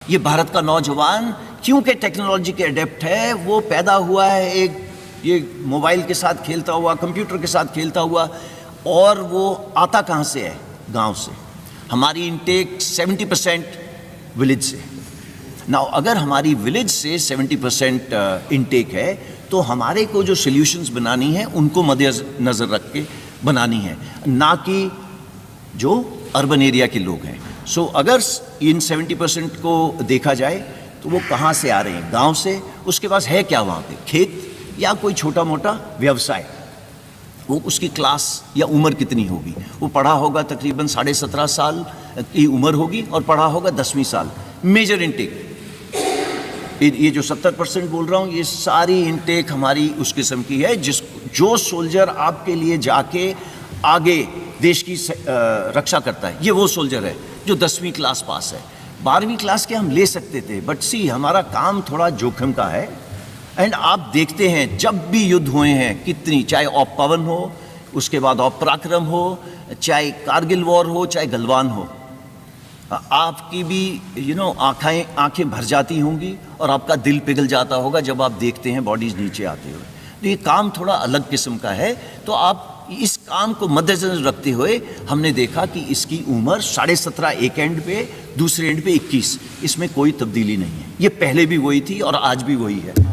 ये भारत का नौजवान क्योंकि टेक्नोलॉजी के अडेप्ट है, वो पैदा हुआ है एक ये मोबाइल के साथ खेलता हुआ, कंप्यूटर के साथ खेलता हुआ, और वो आता कहाँ से है? गांव से। हमारी इनटेक 70% विलेज से। नाउ अगर हमारी विलेज से 70% इनटेक है तो हमारे को जो सॉल्यूशंस बनानी है उनको मद्देनज़र रख के बनानी है, ना कि जो अर्बन एरिया के लोग हैं। सो अगर इन 70% को देखा जाए तो वो कहाँ से आ रहे हैं? गांव से। उसके पास है क्या वहाँ पे? खेत या कोई छोटा मोटा व्यवसाय। वो उसकी क्लास या उम्र कितनी होगी? वो पढ़ा होगा तकरीबन 17.5 साल की उम्र होगी और पढ़ा होगा 10वीं साल। मेजर इनटेक ये जो 70% बोल रहा हूँ, ये सारी इनटेक हमारी उस किस्म की है जो सोल्जर आपके लिए जाके आगे देश की रक्षा करता है, ये वो सोल्जर है जो 10वीं क्लास पास है। 12वीं क्लास के हम ले सकते थे, बट सी हमारा काम थोड़ा जोखिम का है। एंड आप देखते हैं जब भी युद्ध हुए हैं कितनी, चाहे ऑप पवन हो, उसके बाद ऑप पराक्रम हो, चाहे कारगिल वॉर हो, चाहे गलवान हो, आपकी भी आंखें भर जाती होंगी और आपका दिल पिघल जाता होगा जब आप देखते हैं बॉडीज नीचे आते हुए। तो ये काम थोड़ा अलग किस्म का है। तो आप इस काम को मद्देनजर रखते हुए हमने देखा कि इसकी उम्र 17.5 एक एंड पे, दूसरे एंड पे 21। इसमें कोई तब्दीली नहीं है। ये पहले भी वही थी और आज भी वही है।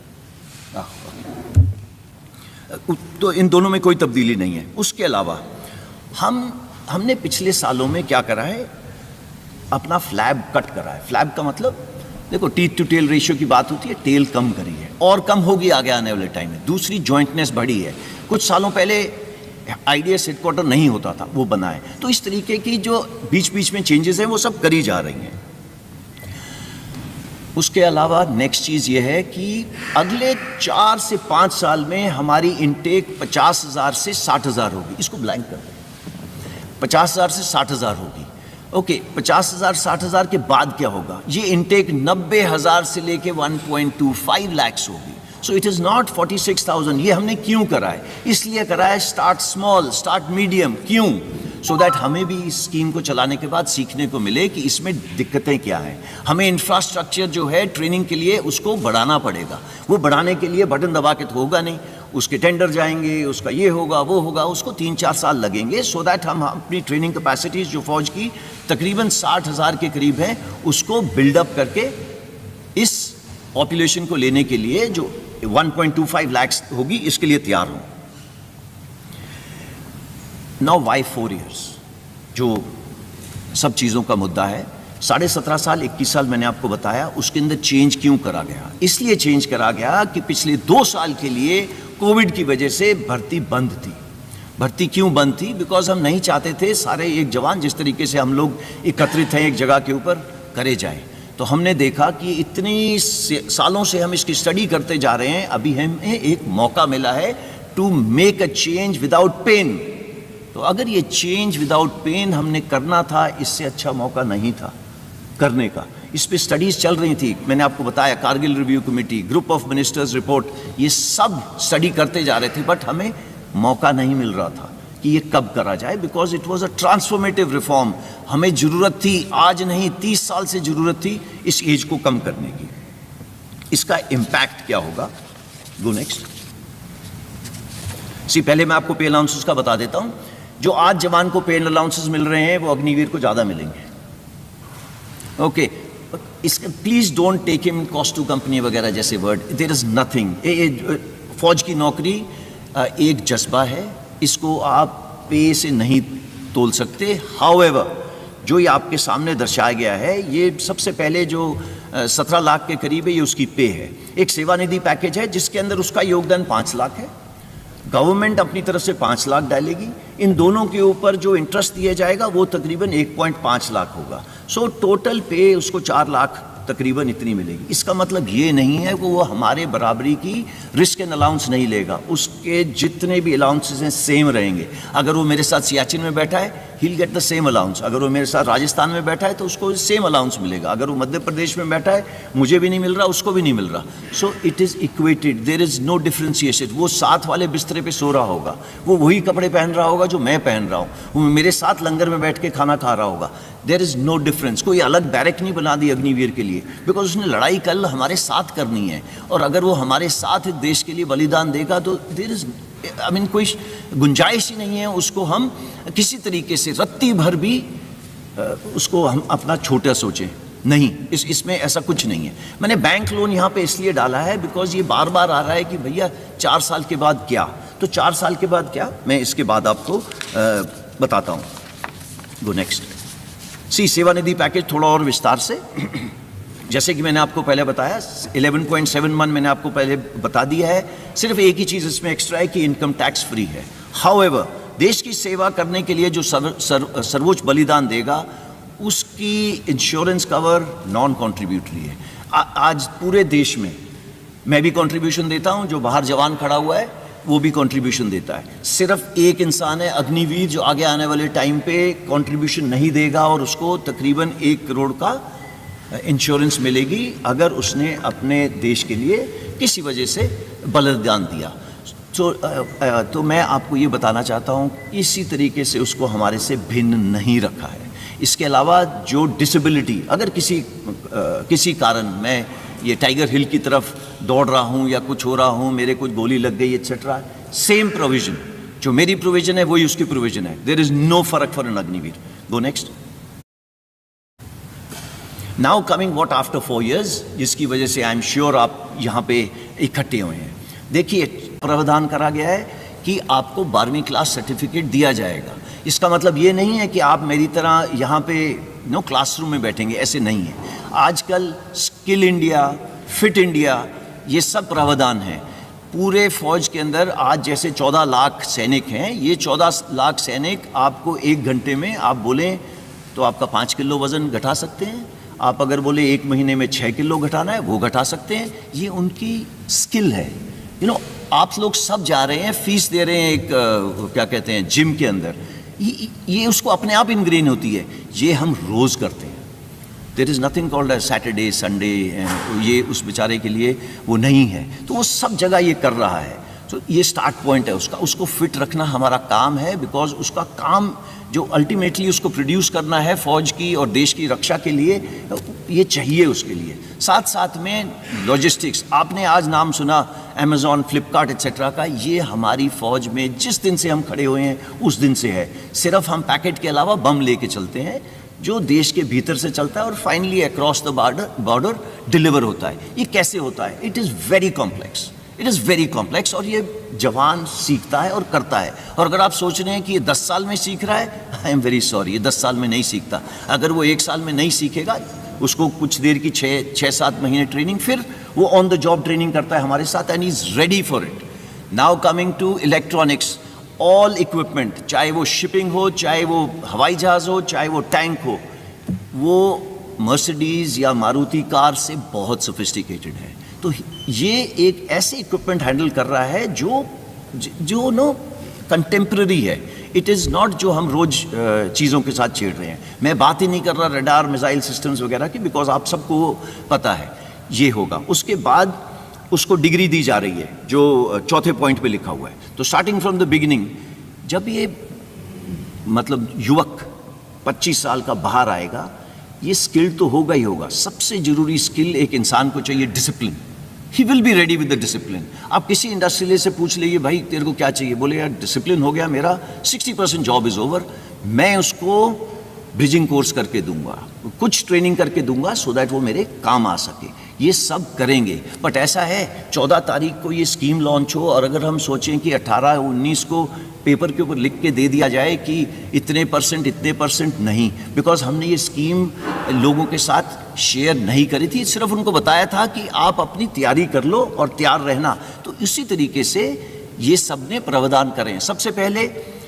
तो इन दोनों में कोई तब्दीली नहीं है। उसके अलावा हमने पिछले सालों में क्या करा है? अपना फ्लैब कट करा है। फ्लैब का मतलब देखो, टीथ टू टेल रेशियो की बात होती है, टेल कम करी है और कम होगी आगे आने वाले टाइम में। दूसरी जॉइंटनेस बढ़ी है। कुछ सालों पहले आईडीएस हेडक्वार्टर नहीं होता था, वो बना है। तो इस तरीके की जो बीच बीच में चेंजेस हैं वो सब करी जा रही हैं। उसके अलावा नेक्स्ट चीज़ ये है कि अगले 4 से 5 साल में हमारी इनटेक 50,000 से 60,000 होगी। इसको ब्लैंक कर दें। 50,000 से 60,000 होगी। ओके, 50,000 60,000 के बाद क्या होगा? ये इनटेक 90,000 से लेके 1.25 लाख होगी। So it is not 46,000। ये हमने क्यों करा है? इसलिए करा है स्टार्ट स्मॉल, स्टार्ट मीडियम। क्यों? सो दैट हमें भी इस स्कीम को चलाने के बाद सीखने को मिले कि इसमें दिक्कतें क्या हैं। हमें इंफ्रास्ट्रक्चर जो है ट्रेनिंग के लिए उसको बढ़ाना पड़ेगा। वो बढ़ाने के लिए बटन दबा के तो होगा नहीं, उसके टेंडर जाएंगे, उसका ये होगा वो होगा, उसको 3-4 साल लगेंगे। सो दैट हम अपनी ट्रेनिंग कैपेसिटीज़ जो फ़ौज की तकरीबन 60,000 के करीब हैं उसको बिल्डअप करके इस पॉपुलेशन को लेने के लिए जो 1.25 लाख होगी, इसके लिए तैयार हूँ। नाउ वाई 4 years, जो सब चीज़ों का मुद्दा है। 17.5 साल 21 साल मैंने आपको बताया। उसके अंदर चेंज क्यों करा गया? इसलिए चेंज करा गया कि पिछले 2 साल के लिए कोविड की वजह से भर्ती बंद थी। भर्ती क्यों बंद थी? बिकॉज हम नहीं चाहते थे सारे एक जवान जिस तरीके से हम लोग एकत्रित हैं एक जगह के ऊपर करे जाए। तो हमने देखा कि इतनी सालों से हम इसकी स्टडी करते जा रहे हैं, अभी हमें एक मौका मिला है to make a change without pain. तो अगर ये चेंज विदाउट पेन हमने करना था, इससे अच्छा मौका नहीं था करने का। इस पे स्टडीज़ चल रही थी, मैंने आपको बताया, Kargil review committee, group of ministers report, ये सब स्टडी करते जा रहे थे, बट हमें मौका नहीं मिल रहा था कि ये कब करा जाए। Because it was a transformative reform. हमें ज़रूरत थी, आज नहीं 30 साल से ज़रूरत थी इस एज को कम करने की। इसका इम्पैक्ट क्या होगा? Go next. पहले मैं आपको पे अलाउंसेस का बता देता हूँ। जो आज जवान को पे अलाउंसेस मिल रहे हैं वो अग्निवीर को ज़्यादा मिलेंगे। ओके, इसका please don't take him cost to company वगैरह जैसे वर्ड। There is nothing. फौज की नौकरी एक जज्बा है, इसको आप पे से नहीं तोल सकते। हाउएवर, जो ये आपके सामने दर्शाया गया है, ये सबसे पहले जो 17 लाख के करीब है, ये उसकी पे है। एक सेवानिधि पैकेज है जिसके अंदर उसका योगदान 5 लाख है। गवर्नमेंट अपनी तरफ से 5 लाख डालेगी। इन दोनों के ऊपर जो इंटरेस्ट दिया जाएगा वो तकरीबन 1.5 लाख होगा। सो टोटल पे उसको 4 लाख तकरीबन इतनी मिलेगी। इसका मतलब ये नहीं है कि वो हमारे बराबरी की रिस्क एंड अलाउंस नहीं लेगा। उसके जितने भी अलाउंसेस हैं सेम रहेंगे। अगर वो मेरे साथ सियाचिन में बैठा है, he will get the same allowance. अगर वो मेरे साथ राजस्थान में बैठा है तो उसको सेम अलाउंस मिलेगा, अगर वो मध्य प्रदेश में बैठा है मुझे भी नहीं मिल रहा, उसको भी नहीं मिल रहा। So it is equated, there is no differentiation. वो साथ वाले बिस्तरे पे सो रहा होगा, वो वही कपड़े पहन रहा होगा जो मैं पहन रहा हूँ, वो मेरे साथ लंगर में बैठ के खाना खा रहा होगा। There is no difference. कोई अलग बैरक नहीं बना दी अग्निवीर के लिए, बिकॉज उसने लड़ाई कल हमारे साथ करनी है, और अगर वो हमारे साथ देश के लिए बलिदान देगा तो देयर इज़ कोई गुंजाइश ही नहीं है उसको हम किसी तरीके से रत्ती भर भी उसको हम अपना छोटा सोचें। नहीं, इसमें ऐसा कुछ नहीं है। मैंने बैंक लोन यहाँ पे इसलिए डाला है बिकॉज ये बार बार आ रहा है कि भैया 4 साल के बाद क्या, तो 4 साल के बाद क्या, मैं इसके बाद आपको बताता हूँ। Go next. सेवानिधि पैकेज थोड़ा और विस्तार से, जैसे कि मैंने आपको पहले बताया 11.71 मैंने आपको पहले बता दिया है। सिर्फ एक ही चीज़ इसमें एक्स्ट्रा है कि इनकम टैक्स फ्री है। हाउएवर, देश की सेवा करने के लिए जो सर्वोच्च बलिदान देगा उसकी इंश्योरेंस कवर नॉन कॉन्ट्रीब्यूटरी है। आज पूरे देश में मैं भी कंट्रीब्यूशन देता हूं, जो बाहर जवान खड़ा हुआ है वो भी कंट्रीब्यूशन देता है। सिर्फ एक इंसान है अग्निवीर जो आगे आने वाले टाइम पे कंट्रीब्यूशन नहीं देगा, और उसको तकरीबन 1 करोड़ का इंश्योरेंस मिलेगी अगर उसने अपने देश के लिए किसी वजह से बलिदान दिया। तो मैं आपको ये बताना चाहता हूँ, इसी तरीके से उसको हमारे से भिन्न नहीं रखा है। इसके अलावा जो डिसेबिलिटी, अगर किसी कारण मैं ये टाइगर हिल की तरफ दौड़ रहा हूँ या कुछ हो रहा हूँ, मेरे कुछ गोली लग गई एक्सेट्रा, सेम प्रोविजन, जो मेरी प्रोविजन है वही उसकी प्रोविजन है। देयर इज नो फर्क for an Agniveer. Go next. Now coming what after 4 years, जिसकी वजह से आई एम श्योर आप यहाँ पे इकट्ठे हुए हैं। देखिए, प्रावधान करा गया है कि आपको 12वीं क्लास सर्टिफिकेट दिया जाएगा। इसका मतलब ये नहीं है कि आप मेरी तरह यहाँ पे क्लासरूम में बैठेंगे, ऐसे नहीं है। आजकल स्किल इंडिया, फिट इंडिया, ये सब प्रावधान है पूरे फौज के अंदर। आज जैसे 14 लाख सैनिक हैं, ये 14 लाख सैनिक आपको 1 घंटे में आप बोलें तो आपका 5 किलो वज़न घटा सकते हैं। आप अगर बोले 1 महीने में 6 किलो घटाना है, वो घटा सकते हैं। ये उनकी स्किल है। आप लोग सब जा रहे हैं, फीस दे रहे हैं एक क्या कहते हैं जिम के अंदर, ये उसको अपने आप इनग्रेन होती है। ये हम रोज़ करते हैं। There is nothing called Saturday Sunday, ये उस बेचारे के लिए वो नहीं है। तो वो सब जगह ये कर रहा है। तो ये स्टार्ट पॉइंट है उसका, उसको फिट रखना हमारा काम है, बिकॉज उसका काम जो अल्टीमेटली उसको प्रोड्यूस करना है फौज की और देश की रक्षा के लिए, ये चाहिए उसके लिए। साथ साथ में लॉजिस्टिक्स, आपने आज नाम सुना अमेज़ॉन, फ्लिपकार्ट एक्सेट्रा का, ये हमारी फौज में जिस दिन से हम खड़े हुए हैं उस दिन से है। सिर्फ हम पैकेट के अलावा बम लेके चलते हैं जो देश के भीतर से चलता है और finally across the border deliver होता है। ये कैसे होता है? It is very complex, it is very complex, और ये जवान सीखता है और करता है। और अगर आप सोच रहे हैं कि ये 10 साल में सीख रहा है, आई एम वेरी सॉरी, ये 10 साल में नहीं सीखता। अगर वो 1 साल में नहीं सीखेगा, उसको कुछ देर की 6-7 महीने ट्रेनिंग, फिर वो ऑन द जॉब ट्रेनिंग करता है हमारे साथ, and is ready for it. Now coming to electronics, all equipment, चाहे वो शिपिंग हो, चाहे वो हवाई जहाज़ हो, चाहे वो टैंक हो, वो मर्सिडीज़ या मारुति कार से बहुत सोफिस्टिकेटेड है। तो ये एक ऐसे इक्विपमेंट हैंडल कर रहा है जो कंटेम्प्रेरी है। इट इज़ नॉट जो हम रोज़ चीज़ों के साथ छेड़ रहे हैं। मैं बात ही नहीं कर रहा रडार, मिसाइल सिस्टम्स वगैरह की, बिकॉज आप सबको पता है ये होगा। उसके बाद उसको डिग्री दी जा रही है जो 4थे पॉइंट पे लिखा हुआ है। तो स्टार्टिंग फ्रॉम द बिगिनिंग, जब ये मतलब युवक 25 साल का बाहर आएगा, ये स्किल तो होगा ही होगा। सबसे ज़रूरी स्किल एक इंसान को चाहिए, discipline. He will be ready with the discipline. आप किसी इंडस्ट्रियलिस्ट से पूछ लीजिए, भाई तेरे को क्या चाहिए, बोले यार डिसिप्लिन हो गया मेरा, 60% जॉब इज़ ओवर, मैं उसको ब्रिजिंग कोर्स करके दूंगा, कुछ ट्रेनिंग करके दूंगा, सो दैट वो मेरे काम आ सके। ये सब करेंगे। बट ऐसा है 14 तारीख को ये स्कीम लॉन्च हो, और अगर हम सोचें कि 18-19 को पेपर के ऊपर लिख के दे दिया जाए कि इतने परसेंट नहीं, बिकॉज हमने ये स्कीम लोगों के साथ शेयर नहीं करी थी, सिर्फ उनको बताया था कि आप अपनी तैयारी कर लो और तैयार रहना। तो इसी तरीके से ये सब ने प्रावधान करें। सबसे पहले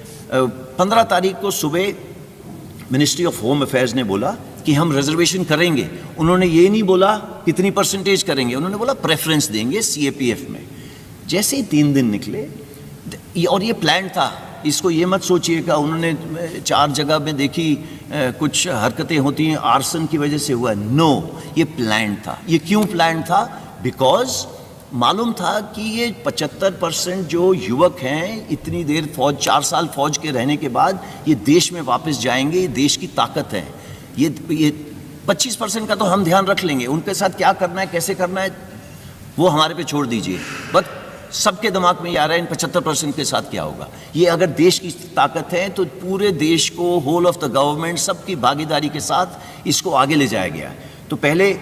15 तारीख को सुबह मिनिस्ट्री ऑफ होम अफेयर्स ने बोला कि हम रिजर्वेशन करेंगे। उन्होंने ये नहीं बोला कितनी परसेंटेज करेंगे, उन्होंने बोला प्रेफरेंस देंगे CAPF में। जैसे ही 3 दिन निकले, और ये प्लान था इसको ये मत सोचिएगा उन्होंने 4 जगह में देखी कुछ हरकतें होती हैं आर्सन की वजह से हुआ। नो, ये प्लान था। ये क्यों प्लान था? बिकॉज मालूम था कि ये 75% जो युवक हैं इतनी देर फौज 4 साल फौज के रहने के बाद ये देश में वापस जाएंगे, ये देश की ताकत है। ये 25% का तो हम ध्यान रख लेंगे, उनके साथ क्या करना है कैसे करना है वो हमारे पे छोड़ दीजिए। बट सबके दिमाग में ये आ रहा है इन 75% के साथ क्या होगा। ये अगर देश की ताकत है तो पूरे देश को, होल ऑफ द गवर्नमेंट, सबकी भागीदारी के साथ इसको आगे ले जाया गया। तो पहले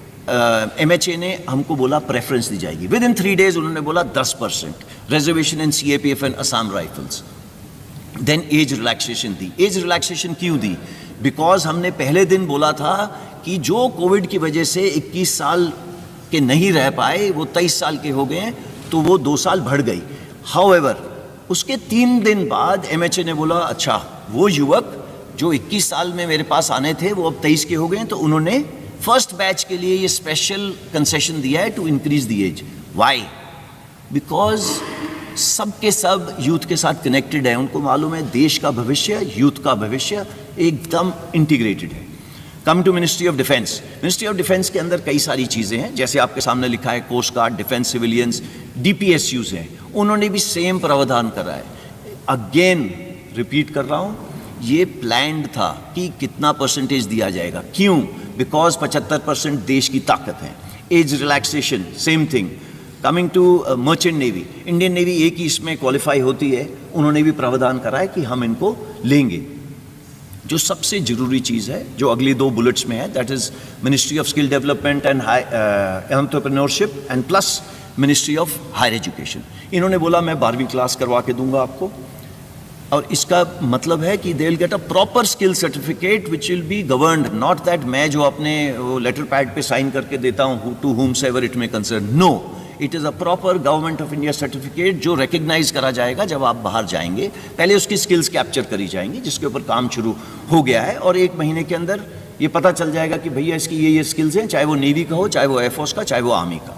MHA ने हमको बोला प्रेफरेंस दी जाएगी। विद इन 3 days उन्होंने बोला 10% reservation in CAPF and Assam rifles. Then age relaxation दी। एज रिलैक्सेशन क्यों दी? बिकॉज हमने पहले दिन बोला था कि जो कोविड की वजह से 21 साल के नहीं रह पाए वो 23 साल के हो गए, तो वो 2 साल बढ़ गई। हाउएवर उसके 3 दिन बाद MHA ने बोला अच्छा वो युवक जो 21 साल में मेरे पास आने थे वो अब 23 के हो गए, तो उन्होंने फर्स्ट बैच के लिए ये स्पेशल कंसेशन दिया है to increase the age. Why? Because सब के सब यूथ के साथ कनेक्टेड है, उनको मालूम है देश का भविष्य, यूथ का भविष्य एकदम इंटीग्रेटेड है। Come to ministry of defence. Ministry of defence के अंदर कई सारी चीज़ें हैं, जैसे आपके सामने लिखा है coast guard, defence civilians, DPSUs हैं, उन्होंने भी सेम प्रावधान करा है। अगेन रिपीट कर रहा हूँ, ये प्लान्ड था कि कितना परसेंटेज दिया जाएगा। क्यों? बिकॉज 75% देश की ताकत है। Age relaxation same thing. Coming to merchant navy, Indian navy एक ही इसमें क्वालिफाई होती है, उन्होंने भी प्रावधान करा है कि हम इनको लेंगे। जो सबसे जरूरी चीज़ है जो अगली 2 बुलेट्स में है, that is ministry of skill development and entrepreneurship and plus ministry of higher education. इन्होंने बोला मैं 12वीं क्लास करवा के दूंगा आपको, और इसका मतलब है कि they will get a proper skill certificate which will be governed, not that मैं जो अपने लेटर पैड पे साइन करके देता हूँ to whomsoever ever it may concern. No, it is a proper government of India certificate जो recognise करा जाएगा जब आप बाहर जाएंगे। पहले उसकी स्किल्स कैप्चर करी जाएंगी, जिसके ऊपर काम शुरू हो गया है, और 1 महीने के अंदर ये पता चल जाएगा कि भैया इसकी ये स्किल्स हैं, चाहे वो नेवी का हो, चाहे वो एयरफोर्स का, चाहे वो आर्मी का।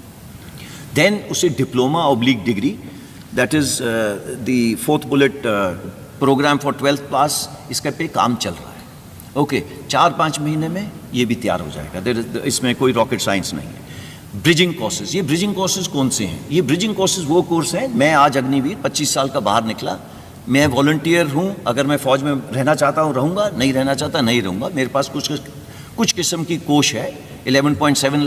देन उसे diploma oblique degree, that is the 4th bullet programme for 12th pass, इसका पे काम चल रहा है। ओके, 4-5 महीने में ये भी तैयार हो जाएगा। इसमें कोई रॉकेट साइंस नहीं है। ब्रिजिंग कोर्सेज, ये ब्रिजिंग कोर्सेज कौन से हैं? ये ब्रिजिंग कोर्सेज वो कोर्स हैं, मैं आज अग्निवीर 25 साल का बाहर निकला, मैं वॉलंटियर हूँ, अगर मैं फ़ौज में रहना चाहता हूँ रहूँगा, नहीं रहना चाहता नहीं रहूँगा। मेरे पास कुछ किस्म की कोष है 11.7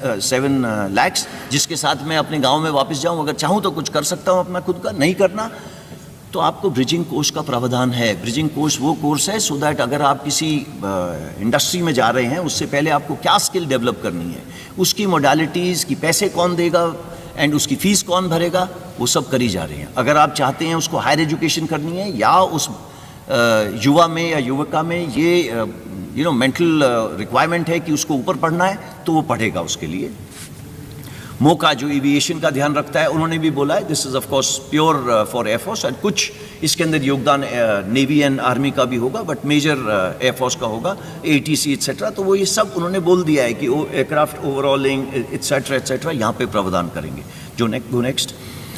लाख, जिसके साथ मैं अपने गांव में वापस जाऊं, अगर चाहूं तो कुछ कर सकता हूं अपना खुद का, नहीं करना तो आपको ब्रिजिंग कोर्स का प्रावधान है। ब्रिजिंग कोर्स वो कोर्स है सो दैट अगर आप किसी इंडस्ट्री में जा रहे हैं उससे पहले आपको क्या स्किल डेवलप करनी है, उसकी मोडालिटीज़ की, पैसे कौन देगा एंड उसकी फ़ीस कौन भरेगा, वो सब करी जा रही हैं। अगर आप चाहते हैं उसको हायर एजुकेशन करनी है या उस युवा में या युवका में ये मेंटल रिक्वायरमेंट है कि उसको ऊपर पढ़ना है, तो वो पढ़ेगा उसके लिए। मोका जो एविएशन का ध्यान रखता है, उन्होंने भी बोला है this is of course pure for air force, और कुछ इसके अंदर योगदान नेवी एंड आर्मी का भी होगा, बट मेजर एयरफोर्स का होगा, ATC एट्सेट्रा। तो वो ये सब उन्होंने बोल दिया है कि एयरक्राफ्ट ओवरऑलिंग एट्सेट्रा एट्सेट्रा यहाँ पे प्रावधान करेंगे। जो next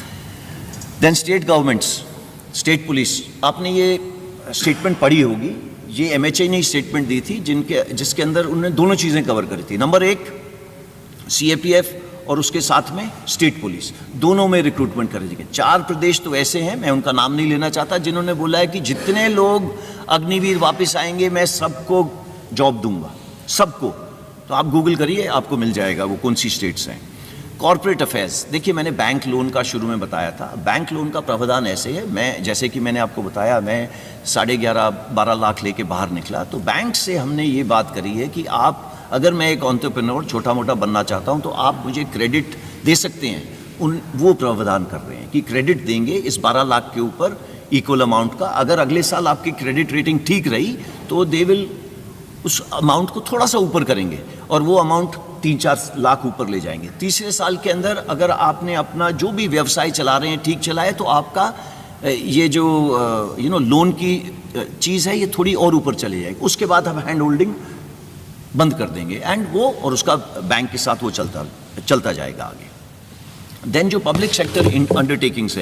then state governments, state police, आपने ये स्टेटमेंट पढ़ी होगी, ये MHA ने स्टेटमेंट दी थी जिसके अंदर उन्होंने दोनों चीज़ें कवर करी थी। नंबर 1 CAPF और उसके साथ में स्टेट पुलिस, दोनों में रिक्रूटमेंट करेंगे। 4 प्रदेश तो ऐसे हैं, मैं उनका नाम नहीं लेना चाहता, जिन्होंने बोला है कि जितने लोग अग्निवीर वापस आएंगे मैं सबको जॉब दूंगा, सबको। तो आप गूगल करिए, आपको मिल जाएगा वो कौन सी स्टेट्स हैं। कॉर्पोरेट अफेयर्स, देखिए मैंने बैंक लोन का शुरू में बताया था। बैंक लोन का प्रावधान ऐसे है, मैं जैसे कि मैंने आपको बताया मैं 11.5-12 लाख लेके बाहर निकला, तो बैंक से हमने ये बात करी है कि आप, अगर मैं एक एंटरप्रेन्योर छोटा मोटा बनना चाहता हूँ तो आप मुझे क्रेडिट दे सकते हैं। वो प्रावधान कर रहे हैं कि क्रेडिट देंगे इस 12 लाख के ऊपर इक्वल अमाउंट का। अगर अगले साल आपकी क्रेडिट रेटिंग ठीक रही तो दे विल उस अमाउंट को थोड़ा सा ऊपर करेंगे और वो अमाउंट 3-4 लाख ऊपर ले जाएंगे। तीसरे साल के अंदर अगर आपने अपना जो भी व्यवसाय चला रहे हैं ठीक चलाए तो आपका ये जो लोन की चीज़ है ये थोड़ी और ऊपर चली जाएगी। उसके बाद हम हैंड होल्डिंग बंद कर देंगे एंड वो और उसका बैंक के साथ वो चलता जाएगा आगे। देन जो पब्लिक सेक्टर अंडरटेकिंग्स हैं,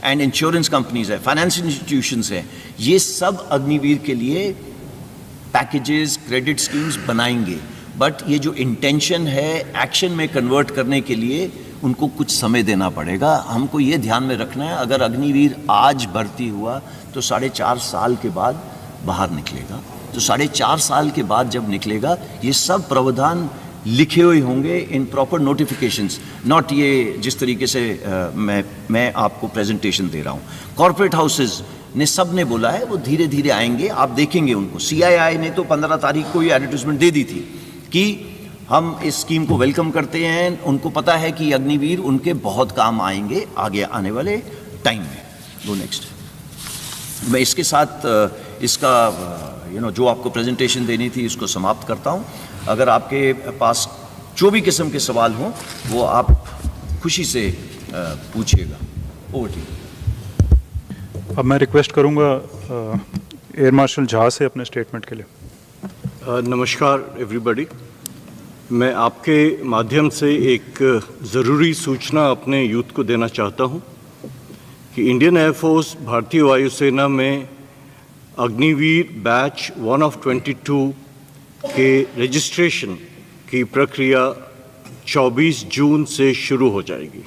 एंड इंश्योरेंस कंपनीज है, फाइनेंशियल इंस्टीट्यूशंस हैं, ये सब अग्निवीर के लिए पैकेजेस, क्रेडिट स्कीम्स बनाएंगे। बट ये जो इंटेंशन है एक्शन में कन्वर्ट करने के लिए उनको कुछ समय देना पड़ेगा। हमको ये ध्यान में रखना है, अगर अग्निवीर आज भर्ती हुआ तो 4.5 साल के बाद बाहर निकलेगा। तो 4.5 साल के बाद जब निकलेगा ये सब प्रावधान लिखे हुए होंगे इन प्रॉपर नोटिफिकेशंस, नॉट ये जिस तरीके से मैं आपको प्रेजेंटेशन दे रहा हूँ। कॉर्पोरेट हाउसेस ने सब ने बोला है वो धीरे धीरे आएंगे, आप देखेंगे उनको। CII ने तो 15 तारीख को ये एडवर्टाइजमेंट दे दी थी कि हम इस स्कीम को वेलकम करते हैं, उनको पता है कि अग्निवीर उनके बहुत काम आएंगे आगे आने वाले टाइम में। Go next. मैं इसके साथ इसका जो आपको प्रेजेंटेशन देनी थी इसको समाप्त करता हूँ। अगर आपके पास जो भी किस्म के सवाल हों वो आप खुशी से पूछिएगा। Over to you. अब मैं रिक्वेस्ट करूँगा एयर मार्शल झा से अपने स्टेटमेंट के लिए। नमस्कार एवरीबॉडी, मैं आपके माध्यम से एक ज़रूरी सूचना अपने यूथ को देना चाहता हूं कि इंडियन एयरफोर्स भारतीय वायुसेना में अग्निवीर बैच 1 of 22 के रजिस्ट्रेशन की प्रक्रिया 24 जून से शुरू हो जाएगी।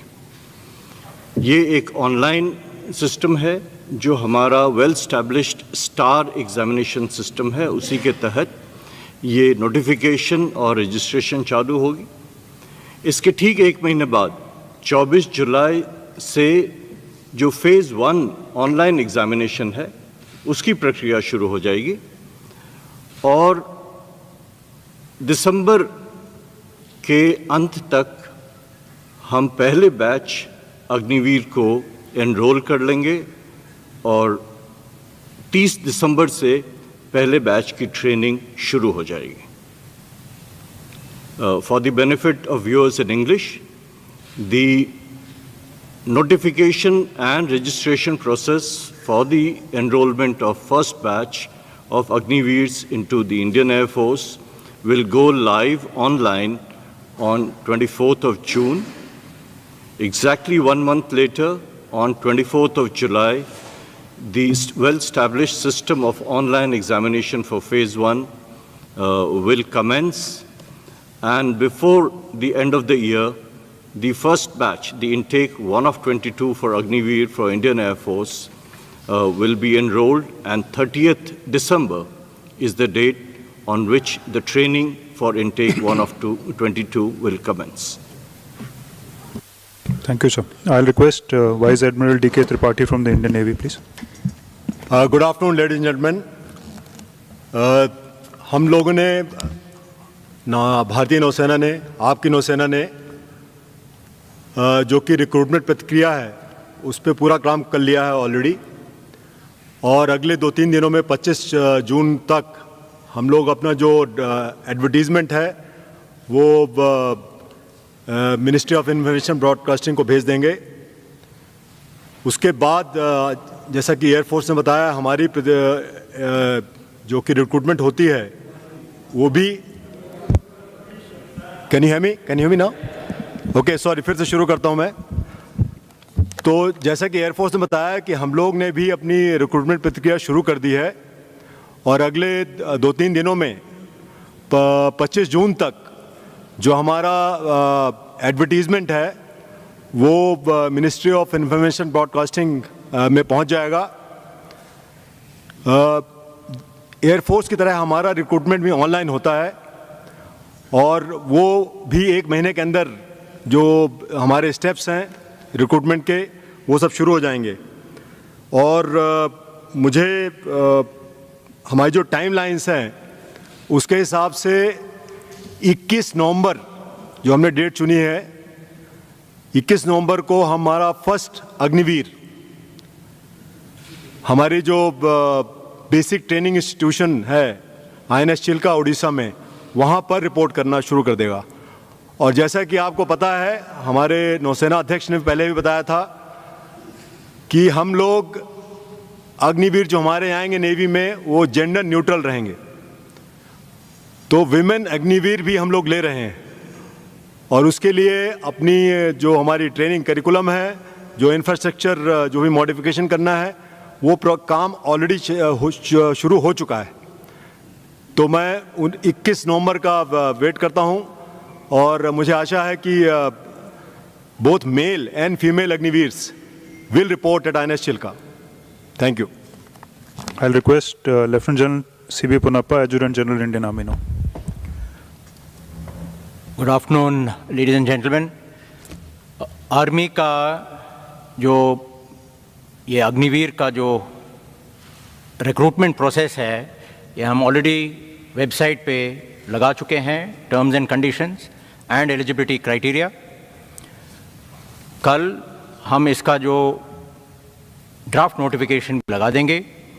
ये एक ऑनलाइन सिस्टम है जो हमारा well established star examination system है, उसी के तहत ये नोटिफिकेशन और रजिस्ट्रेशन चालू होगी। इसके ठीक 1 महीने बाद 24 जुलाई से जो फेज़ 1 ऑनलाइन एग्जामिनेशन है उसकी प्रक्रिया शुरू हो जाएगी और दिसंबर के अंत तक हम पहले बैच अग्निवीर को एनरोल कर लेंगे और 30 दिसंबर से पहले बैच की ट्रेनिंग शुरू हो जाएगी। For the benefit of viewers in English, द notification and registration process for the enrollment of first batch of Agniveers into the Indian Air Force will go live online on 24th of June. Exactly 1 month later, on 24th of July, the well-established system of online examination for phase 1 will commence, and before the end of the year, the first batch, the intake 1 of 22 for Agniveer for Indian Air Force will be enrolled, and 30th December is the date on which the training for intake 1 of 22 will commence. Thank you, sir. I'll request Vice Admiral D.K. Tripathi from the Indian Navy, please. Good afternoon, ladies and gentlemen. हम लोगों ने भारतीय नौसेना ने, आपकी नौसेना ने जो कि रिक्रूटमेंट प्रक्रिया है उस पर पूरा काम कर लिया है ऑलरेडी, और अगले 2-3 दिनों में 25 जून तक हम लोग अपना जो एडवर्टीज़मेंट है वो मिनिस्ट्री ऑफ इंफॉर्मेशन ब्रॉडकास्टिंग को भेज देंगे। उसके बाद जैसा कि एयरफोर्स ने बताया, हमारी जो कि रिक्रूटमेंट होती है वो भी कैन यू हियर मी ना? ओके, सॉरी, फिर से शुरू करता हूं मैं। तो जैसा कि एयरफोर्स ने बताया कि हम लोग ने भी अपनी रिक्रूटमेंट प्रक्रिया शुरू कर दी है और अगले 2-3 दिनों में 25 जून तक जो हमारा एडवर्टीज़मेंट है वो मिनिस्ट्री ऑफ इंफॉर्मेशन ब्रॉडकास्टिंग में पहुंच जाएगा। एयरफोर्स की तरह हमारा रिक्रूटमेंट भी ऑनलाइन होता है और वो भी 1 महीने के अंदर जो हमारे स्टेप्स हैं रिक्रूटमेंट के वो सब शुरू हो जाएंगे। और मुझे हमारी जो टाइमलाइंस हैं उसके हिसाब से 21 नवंबर जो हमने डेट चुनी है, 21 नवंबर को हमारा फर्स्ट अग्निवीर हमारी जो बेसिक ट्रेनिंग इंस्टीट्यूशन है INS चिल्का उड़ीसा में, वहाँ पर रिपोर्ट करना शुरू कर देगा। और जैसा कि आपको पता है, हमारे नौसेना अध्यक्ष ने पहले भी बताया था कि हम लोग अग्निवीर जो हमारे आएंगे नेवी में वो जेंडर न्यूट्रल रहेंगे। तो विमेन अग्निवीर भी हम लोग ले रहे हैं और उसके लिए अपनी जो हमारी ट्रेनिंग करिकुलम है जो इंफ्रास्ट्रक्चर जो भी मॉडिफिकेशन करना है वो काम ऑलरेडी शुरू हो चुका है। तो मैं 21 नवंबर का वेट करता हूं और मुझे आशा है कि both male and female Agniveers will report at INS Chilka. Thank you. I'll request Lieutenant General C.B. Ponnappa, Adjutant General, Indian Army now. Good afternoon, ladies and gentlemen. Army का जो ये अग्निवीर का जो रिक्रूटमेंट प्रोसेस है, ये हम ऑलरेडी वेबसाइट पे लगा चुके हैं, terms and conditions and eligibility criteria. कल हम इसका जो ड्राफ्ट नोटिफिकेशन लगा देंगे।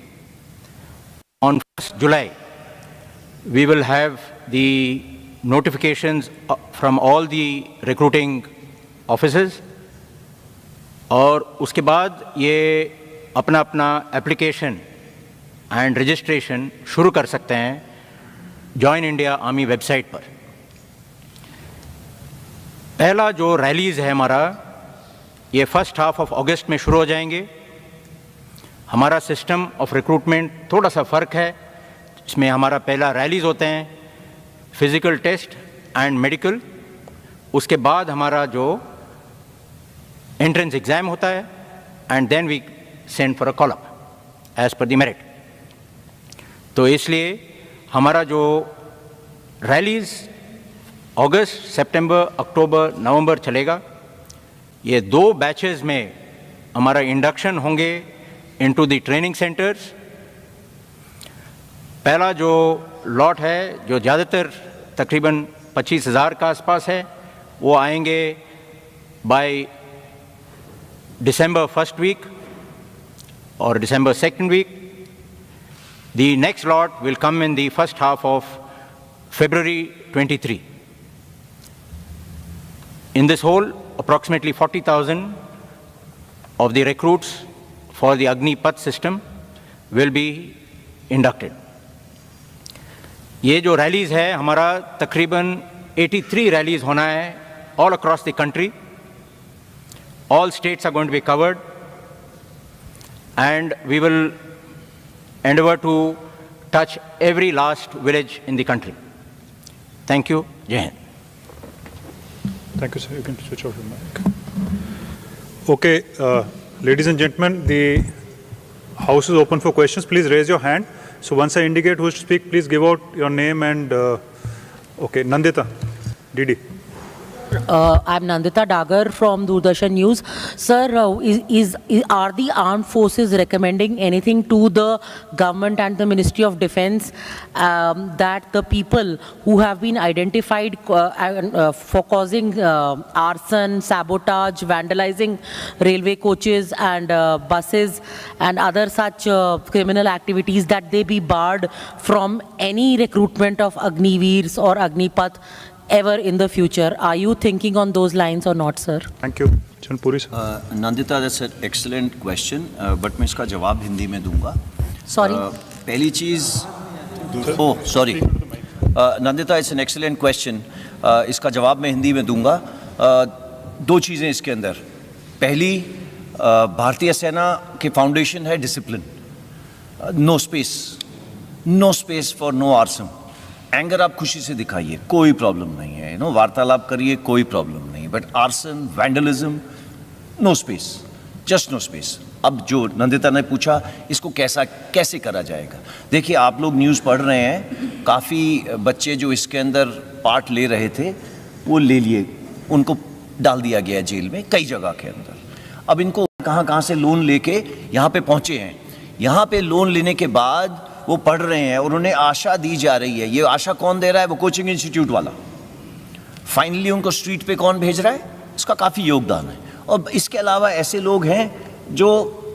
On 1 July we will have the notifications from all the recruiting offices और उसके बाद ये अपना अपना एप्लीकेशन एंड रजिस्ट्रेशन शुरू कर सकते हैं जॉइन इंडिया आर्मी वेबसाइट पर। पहला जो रैलीज़ है हमारा, ये फर्स्ट हाफ ऑफ अगस्त में शुरू हो जाएंगे। हमारा सिस्टम ऑफ रिक्रूटमेंट थोड़ा सा फ़र्क है, इसमें हमारा पहला रैलीज़ होते हैं, फिज़िकल टेस्ट एंड मेडिकल, उसके बाद हमारा जो एंट्रेंस एग्ज़ाम होता है and then we send for a call up as per the merit. तो इसलिए हमारा जो रैलीज़ अगस्त, सितंबर, अक्टूबर, नवंबर चलेगा। ये 2 बैचेस में हमारा इंडक्शन होंगे इनटू द ट्रेनिंग सेंटर्स। पहला जो लॉट है, जो ज़्यादातर तकरीबन 25,000 का आसपास है, वो आएंगे बाय दिसंबर 1st वीक और दिसंबर 2nd week. The next lot will come in the first half of February 23। In this whole, approximately 40,000 of the recruits for the Agnipath system will be inducted. ये जो rallies है हमारा तकरीबन 83 rallies होना है all across the country. All states are going to be covered and we will endeavor to touch every last village in the country. Thank you. Jai Hind. Thank you, sir. You can switch off your mic. Okay, ladies and gentlemen, the house is open for questions. Please raise your hand. So once I indicate who to speak, please give out your name and, okay, Nandita, DD. I'm Nandita Dagar from Doordarshan News. Sir, are the armed forces recommending anything to the government and the Ministry of Defence that the people who have been identified for causing arson, sabotage, vandalizing railway coaches and buses and other such criminal activities, that they be barred from any recruitment of Agniveers or Agnipath ever in the future? Are you thinking on those lines or not, sir? Thank you. Puri sir. Nandita, that's an excellent question, but मैं इसका जवाब हिंदी में दूंगा. Sorry. पहली चीज़, oh sorry, Nandita, it's an excellent question. इसका जवाब मैं हिंदी में दूंगा. 2 चीज़ें इसके अंदर. पहली, भारतीय सेना की फाउंडेशन है discipline. No space for no arson. Anger आप खुशी से दिखाइए, कोई प्रॉब्लम नहीं है, वार्तालाप करिए, कोई प्रॉब्लम नहीं, but arson, vandalism, no space, just no space. अब जो नंदिता ने पूछा, इसको कैसे करा जाएगा? देखिए, आप लोग न्यूज़ पढ़ रहे हैं, काफ़ी बच्चे जो इसके अंदर पार्ट ले रहे थे, वो ले लिए, उनको डाल दिया गया जेल में कई जगह के अंदर. अब इनको कहाँ से लोन लेके यहाँ पे पहुँचे हैं. यहाँ पे लोन लेने के बाद वो पढ़ रहे हैं और उन्हें आशा दी जा रही है. ये आशा कौन दे रहा है? वो कोचिंग इंस्टीट्यूट वाला. फाइनली उनको स्ट्रीट पे कौन भेज रहा है? इसका काफ़ी योगदान है. और इसके अलावा ऐसे लोग हैं जो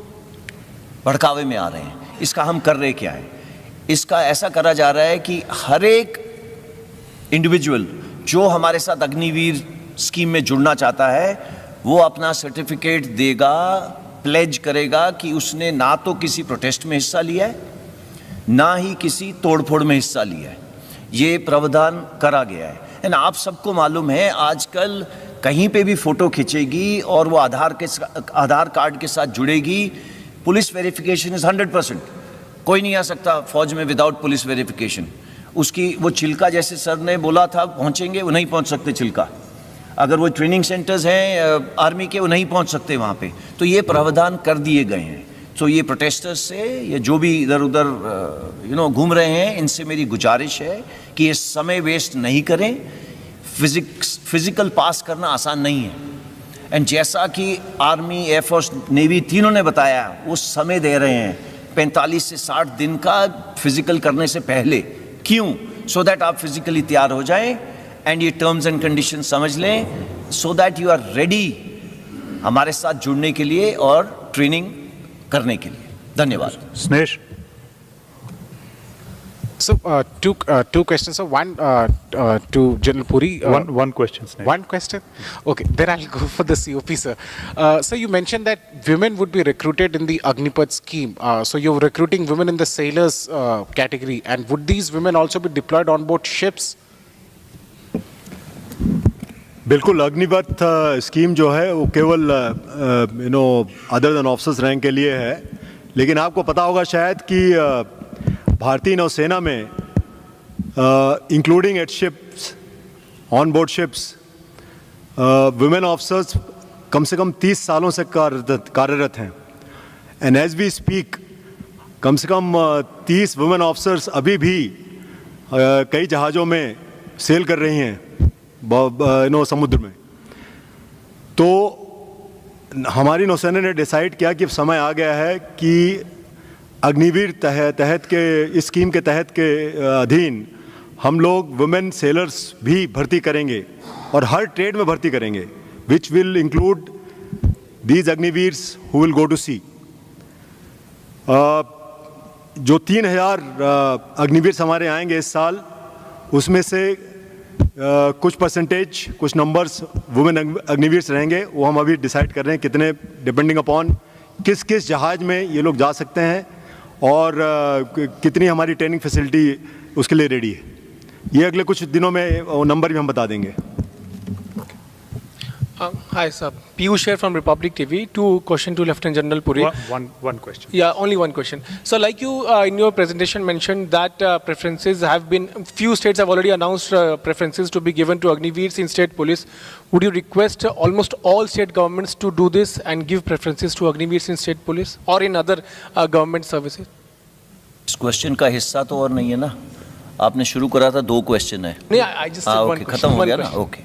भड़कावे में आ रहे हैं. इसका हम कर रहे क्या है? इसका ऐसा करा जा रहा है कि हर एक इंडिविजुअल जो हमारे साथ अग्निवीर स्कीम में जुड़ना चाहता है, वो अपना सर्टिफिकेट देगा, प्लेज करेगा कि उसने ना तो किसी प्रोटेस्ट में हिस्सा लिया है, ना ही किसी तोड़फोड़ में हिस्सा लिया है. ये प्रावधान करा गया है. एंड आप सबको मालूम है आजकल कहीं पे भी फ़ोटो खींचेगी और वो आधार कार्ड के साथ जुड़ेगी, पुलिस वेरिफिकेशन इज़ 100%। कोई नहीं आ सकता फौज में विदाउट पुलिस वेरिफिकेशन। उसकी वो चिल्का, जैसे सर ने बोला था पहुंचेंगे, वो नहीं पहुंच सकते चिल्का। अगर वो ट्रेनिंग सेंटर्स हैं आर्मी के, वो नहीं पहुंच सकते वहाँ पे। तो ये प्रावधान कर दिए गए हैं। तो ये प्रोटेस्टर्स से, ये जो भी इधर उधर घूम रहे हैं, इनसे मेरी गुजारिश है कि ये समय वेस्ट नहीं करें। फिजिकल पास करना आसान नहीं है। एंड जैसा कि आर्मी, एयरफोर्स, नेवी तीनों ने बताया, वो समय दे रहे हैं 45 से 60 दिन का फिजिकल करने से पहले। क्यों? सो दैट आप फिजिकली तैयार हो जाएं एंड ये टर्म्स एंड कंडीशन समझ लें, so that you are ready हमारे साथ जुड़ने के लिए और ट्रेनिंग करने के लिए। धन्यवाद। स्नेश। So two questions. So one to General Puri. One question. Sneha. One question. Okay, then I'll go for the COP, sir. So you mentioned that women would be recruited in the Agnipath scheme. So you're recruiting women in the sailors category, and would these women also be deployed on board ships? बिल्कुल, Agnipath scheme जो है वो केवल other than officers rank के लिए है। लेकिन आपको पता होगा शायद कि भारतीय नौसेना में including at ships, on board ships, women officers कम से कम 30 सालों से कार्यरत हैं। एंड एज वी स्पीक कम से कम 30 वुमेन ऑफिसर्स अभी भी कई जहाज़ों में सेल कर रही हैं समुद्र में। तो हमारी नौसेना ने डिसाइड किया कि समय आ गया है कि अग्निवीर तहत के इस स्कीम के तहत के अधीन हम लोग वुमेन सेलर्स भी भर्ती करेंगे और हर ट्रेड में भर्ती करेंगे, which will include these Agniveers who will go to sea. जो 3000 अग्निवीर्स हमारे आएंगे इस साल, उसमें से कुछ परसेंटेज, कुछ नंबर्स वुमेन अग्निवीर्स रहेंगे। वो हम अभी डिसाइड कर रहे हैं कितने, डिपेंडिंग अपॉन किस किस जहाज़ में ये लोग जा सकते हैं और कितनी हमारी ट्रेनिंग फैसिलिटी उसके लिए रेडी है। ये अगले कुछ दिनों में वो नंबर भी हम बता देंगे। Hi, sir. Piyush here from Republic TV. Two question to Lieutenant General Puri. One question. Yeah, only one question. So, like you in your presentation mentioned that preferences have been, few states have already announced preferences to be given to Agniveers in state police. Would you request almost all state governments to do this and give preferences to Agniveers in state police or in other government services? इस question का हिस्सा तो और नहीं है ना, आपने शुरू करा था, 2 क्वेश्चन है। नहीं, I just said one question. खत्म हो गया ना, ओके।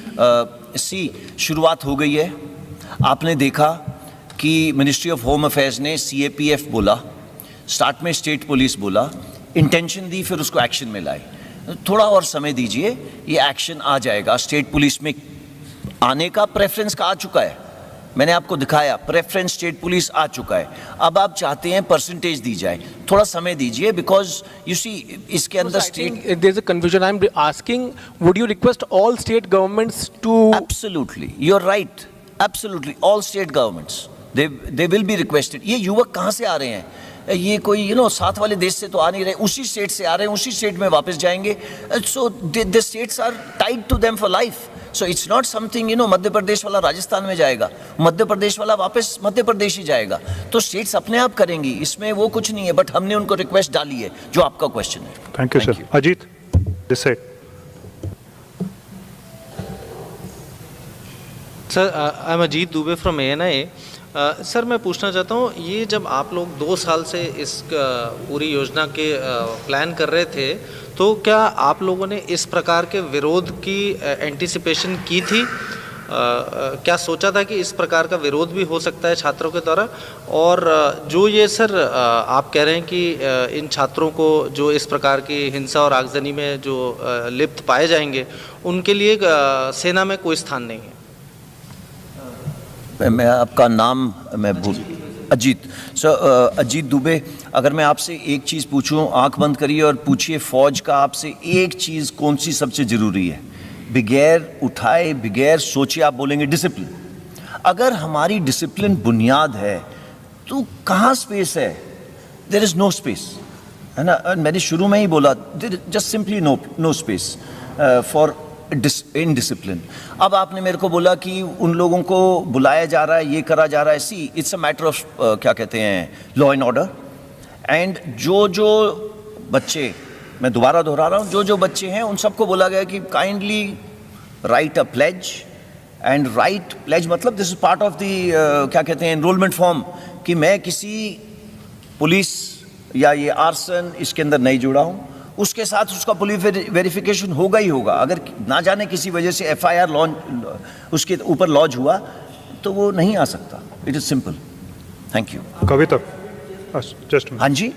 शुरुआत हो गई है। आपने देखा कि मिनिस्ट्री ऑफ होम अफेयर्स ने CAPF बोला, स्टार्ट में स्टेट पुलिस बोला, इंटेंशन दी, फिर उसको एक्शन में लाए। थोड़ा और समय दीजिए, ये एक्शन आ जाएगा। स्टेट पुलिस में आने का प्रेफरेंस का आ चुका है, मैंने आपको दिखाया, प्रेफरेंस स्टेट पुलिस आ चुका है। अब आप चाहते हैं परसेंटेज दी जाए, थोड़ा समय दीजिए, बिकॉज यू सी इसके अंदर state, there is a confusion. I am asking, would you request all state governments to? Absolutely, you are right, absolutely all state governments they will be requested. ये युवक कहाँ से आ रहे हैं? ये कोई साथ वाले देश से तो आ नहीं रहे, उसी स्टेट से आ रहे हैं, उसी स्टेट में वापस जाएंगे। So the states are tied to them for life. So it's not something Madhya Pradesh वाला राजस्थान में जाएगा, मध्य प्रदेश वाला वापस मध्य प्रदेश ही जाएगा। तो स्टेट्स अपने आप करेंगी, इसमें वो कुछ नहीं है, बट हमने उनको रिक्वेस्ट डाली है, जो आपका क्वेश्चन है। Thank you sir. Ajit, this side. Sir, I am Ajit Dubey from ANI। Sir, मैं पूछना चाहता हूँ, ये जब आप लोग 2 साल से इस पूरी योजना के प्लान कर रहे थे, तो क्या आप लोगों ने इस प्रकार के विरोध की एंटिसिपेशन की थी? क्या सोचा था कि इस प्रकार का विरोध भी हो सकता है छात्रों के द्वारा? और जो ये सर आप कह रहे हैं कि इन छात्रों को जो इस प्रकार की हिंसा और आगजनी में जो लिप्त पाए जाएंगे, उनके लिए सेना में कोई स्थान नहीं है? मैं आपका नाम मैं भूल, अजीत सर, अजीत दुबे। अगर मैं आपसे एक चीज़ पूछूं, आंख बंद करिए और पूछिए, फौज का आपसे एक चीज़ कौन सी सबसे ज़रूरी है? बगैर उठाए, बगैर सोचे आप बोलेंगे डिसिप्लिन। अगर हमारी डिसिप्लिन बुनियाद है तो कहाँ स्पेस है? देयर इज़ नो स्पेस, है ना। मैंने शुरू में ही बोला, just simply no space for indiscipline. अब आपने मेरे को बोला कि उन लोगों को बुलाया जा रहा है, ये करा जा रहा है। See it's a matter of क्या कहते हैं, लॉ एंड ऑर्डर। एंड जो बच्चे, मैं दोबारा दोहरा रहा हूँ, जो बच्चे हैं उन सबको बोला गया कि kindly write a pledge. And write pledge मतलब this is part of the क्या कहते हैं, एनरोलमेंट फॉर्म, कि मैं किसी पुलिस या ये आर्सन इसके अंदर नहीं जुड़ा हूँ। उसके साथ उसका पुलिस वेरिफिकेशन होगा ही होगा। अगर ना जाने किसी वजह से FIR लॉन्च उसके ऊपर लॉन्च हुआ तो वो नहीं आ सकता। It is simple. Thank you. Kavita, just हाँ जी,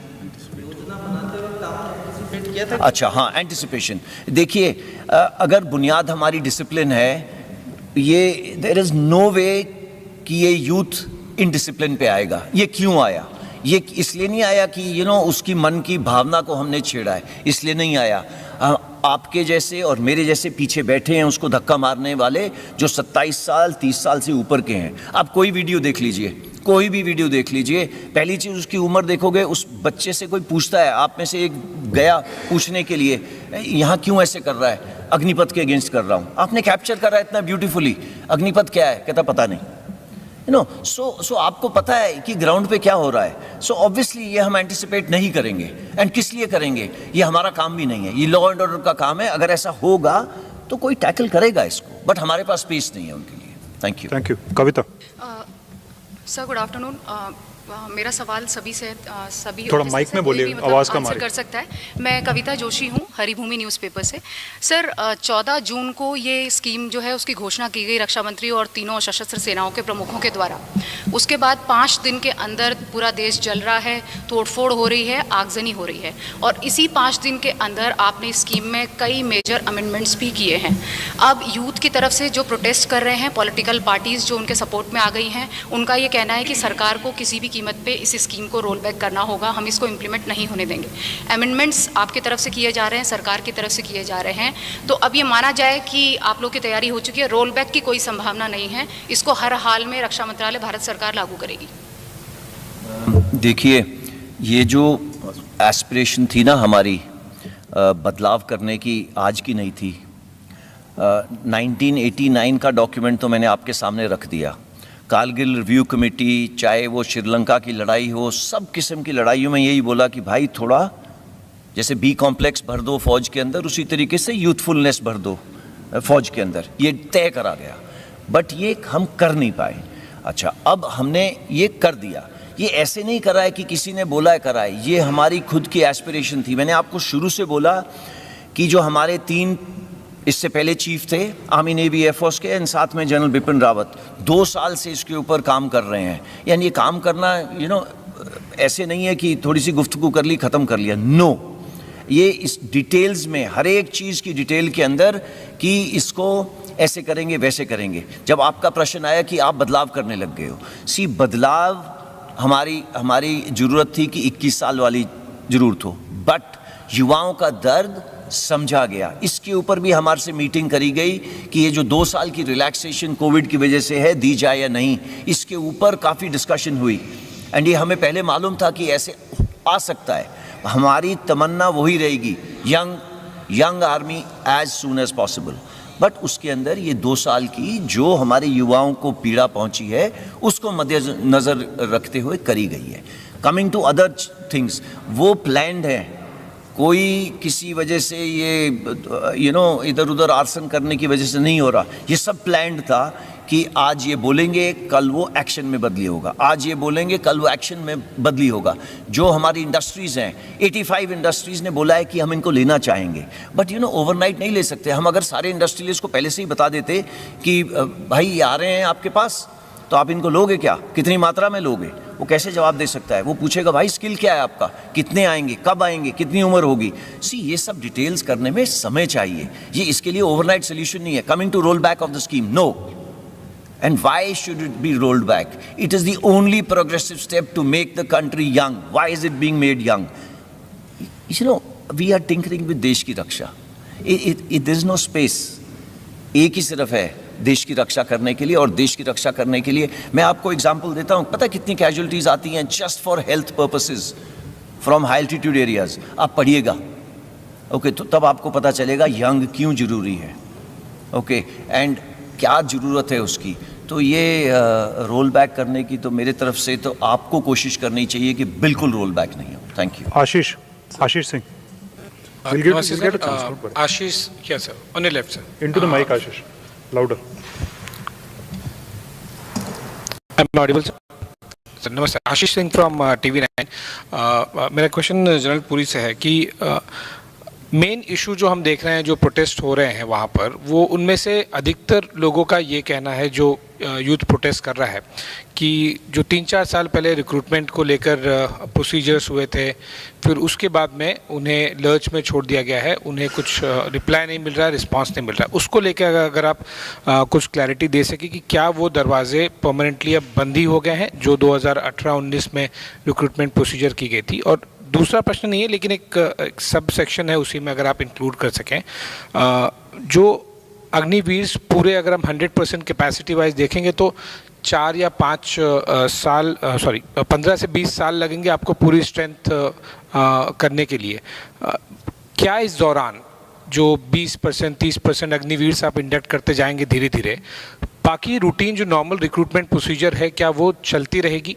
अच्छा हाँ, एंटिसिपेशन। देखिए अगर बुनियाद हमारी डिसिप्लिन है, ये देयर इज नो वे कि ये यूथ इनडिसिप्लिन पे आएगा। ये क्यों आया? ये इसलिए नहीं आया कि उसकी मन की भावना को हमने छेड़ा है, इसलिए नहीं आया। आपके जैसे और मेरे जैसे पीछे बैठे हैं उसको धक्का मारने वाले, जो 27 साल 30 साल से ऊपर के हैं। आप कोई वीडियो देख लीजिए, कोई भी वीडियो देख लीजिए, पहली चीज़ उसकी उम्र देखोगे। उस बच्चे से कोई पूछता है, आप में से एक गया पूछने के लिए, यहाँ क्यों ऐसे कर रहा है? अग्निपथ के अगेंस्ट कर रहा हूँ। आपने कैप्चर करा इतना ब्यूटीफुली, अग्निपथ क्या है? कहता पता नहीं। सो आपको पता है कि ग्राउंड पे क्या हो रहा है। सो ऑब्वियसली ये हम एंटिसिपेट नहीं करेंगे। एंड किस लिए करेंगे? ये हमारा काम भी नहीं है, ये लॉ एंड ऑर्डर का काम है। अगर ऐसा होगा तो कोई टैकल करेगा इसको, बट हमारे पास स्पेस नहीं है उनके लिए। Thank you. Thank you. Kavita sir, good afternoon. मेरा सवाल सभी से सभी थोड़ा माइक में बोलिए, आवाज़ कम आ रही है। कर सकता है। मैं कविता जोशी हूँ, हरिभूमि न्यूज़पेपर से। सर, 14 जून को ये स्कीम जो है उसकी घोषणा की गई रक्षा मंत्री और तीनों सशस्त्र सेनाओं के प्रमुखों के द्वारा। उसके बाद 5 दिन के अंदर पूरा देश जल रहा है, तोड़फोड़ हो रही है, आगजनी हो रही है, और इसी 5 दिन के अंदर आपने इस स्कीम में कई मेजर अमेंडमेंट्स भी किए हैं। अब यूथ की तरफ से जो प्रोटेस्ट कर रहे हैं, पॉलिटिकल पार्टीज़ जो उनके सपोर्ट में आ गई हैं, उनका ये कहना है कि सरकार को किसी भी कीमत पे इस स्कीम को रोल बैक करना होगा, हम इसको इम्प्लीमेंट नहीं होने देंगे। अमेंडमेंट्स आपकी तरफ से किए जा रहे हैं, सरकार की तरफ से किए जा रहे हैं, तो अब ये माना जाए कि आप लोग की तैयारी हो चुकी है, रोल बैक की कोई संभावना नहीं है, इसको हर हाल में रक्षा मंत्रालय, भारत सरकार लागू करेगी। देखिए, ये जो एस्पिरेशन थी ना हमारी बदलाव करने की, आज की नहीं थी। 1989 का डॉक्यूमेंट तो मैंने आपके सामने रख दिया। कारगिल रिव्यू कमेटी, चाहे वो श्रीलंका की लड़ाई हो, सब किस्म की लड़ाइयों में यही बोला कि भाई थोड़ा जैसे बी कॉम्प्लेक्स भर दो फौज के अंदर, उसी तरीके से यूथफुलनेस भर दो फौज के अंदर। ये तय करा गया, बट ये हम कर नहीं पाए। अच्छा, अब हमने ये कर दिया। ये ऐसे नहीं करा है कि किसी ने बोला है करा है, ये हमारी खुद की एस्पिरेशन थी। मैंने आपको शुरू से बोला कि जो हमारे 3 इससे पहले चीफ थे आर्मी, नेवी, एयरफोर्स के, एंड साथ में जनरल बिपिन रावत, 2 साल से इसके ऊपर काम कर रहे हैं। यानी ये काम करना ऐसे नहीं है कि थोड़ी सी गुफ्तगू कर ली, ख़त्म कर लिया। नो, ये इस डिटेल्स में, हर एक चीज़ की डिटेल के अंदर, कि इसको ऐसे करेंगे वैसे करेंगे। जब आपका प्रश्न आया कि आप बदलाव करने लग गए हो, सी बदलाव हमारी ज़रूरत थी कि 21 साल वाली ज़रूरत हो, बट युवाओं का दर्द समझा गया। इसके ऊपर भी हमारे से मीटिंग करी गई कि ये जो 2 साल की रिलैक्सेशन कोविड की वजह से है, दी जाए या नहीं। इसके ऊपर काफ़ी डिस्कशन हुई, एंड ये हमें पहले मालूम था कि ऐसे आ सकता है। हमारी तमन्ना वही रहेगी, young army as soon as possible, but उसके अंदर ये 2 साल की जो हमारे युवाओं को पीड़ा पहुंची है, उसको मद्देनज़र रखते हुए करी गई है। कमिंग टू अदर थिंग्स, वो प्लान्ड है। कोई किसी वजह से ये इधर उधर आर्सन करने की वजह से नहीं हो रहा। ये सब प्लान्ड था कि आज ये बोलेंगे, कल वो एक्शन में बदली होगा, आज ये बोलेंगे, कल वो एक्शन में बदली होगा। जो हमारी इंडस्ट्रीज़ हैं, 85 इंडस्ट्रीज़ ने बोला है कि हम इनको लेना चाहेंगे, बट ओवरनाइट नहीं ले सकते। हम अगर सारे इंडस्ट्रियलिस्ट को पहले से ही बता देते कि भाई ये आ रहे हैं आपके पास, तो आप इनको लोगे क्या, कितनी मात्रा में लोगे, वो कैसे जवाब दे सकता है? वो पूछेगा भाई स्किल क्या है आपका, कितने आएंगे, कब आएंगे, कितनी उम्र होगी। सी, ये सब डिटेल्स करने में समय चाहिए। ये इसके लिए ओवरनाइट सोल्यूशन नहीं है। Coming to roll back of the scheme, no. And why should it be rolled back? It is the only progressive step to make the country young. Why is it being made young? We are tinkering with देश की रक्षा. There is no space. एक ही सिर्फ है देश की रक्षा करने के लिए, और देश की रक्षा करने के लिए मैं आपको एग्जांपल देता हूँ। पता है कितनी कैजुअलिटीज आती हैं just for health purposes from high altitude areas? आप पढ़िएगा, ओके, तो तब आपको पता चलेगा यंग क्यों जरूरी है। ओके, एंड क्या ज़रूरत है उसकी। तो ये रोल बैक करने की तो मेरे तरफ से तो आपको कोशिश करनी चाहिए कि बिल्कुल रोल बैक नहीं हो। Thank you. Ashish Singh, Ashish, yes sir, on your left sir. into the mic, Ashish, louder. I'm audible sir? Sir, नमस्ते, आशीष सिंह फ्रॉम TV9। मेरा क्वेश्चन जनरल पुरी से है कि मेन इशू जो हम देख रहे हैं, जो प्रोटेस्ट हो रहे हैं वहाँ पर, वो उनमें से अधिकतर लोगों का ये कहना है, जो यूथ प्रोटेस्ट कर रहा है, कि जो 3-4 साल पहले रिक्रूटमेंट को लेकर प्रोसीजर्स हुए थे, फिर उसके बाद में उन्हें लर्च में छोड़ दिया गया है, उन्हें कुछ रिप्लाई नहीं मिल रहा है, रिस्पांस नहीं मिल रहा है। उसको लेकर अगर आप कुछ क्लैरिटी दे सके कि क्या वो दरवाजे परमानेंटली अब बंद ही हो गए हैं जो 2018-19 में रिक्रूटमेंट प्रोसीजर की गई थी। और दूसरा प्रश्न नहीं है, लेकिन एक सब सेक्शन है उसी में, अगर आप इंक्लूड कर सकें, जो अग्निवीर पूरे अगर हम 100% कैपेसिटी वाइज देखेंगे तो 4 या 5 साल 15 से 20 साल लगेंगे आपको पूरी स्ट्रेंथ करने के लिए। क्या इस दौरान जो 20% 30% अग्निवीर आप इंडक्ट करते जाएंगे धीरे धीरे, बाकी रूटीन जो नॉर्मल रिक्रूटमेंट प्रोसीजर है क्या वो चलती रहेगी?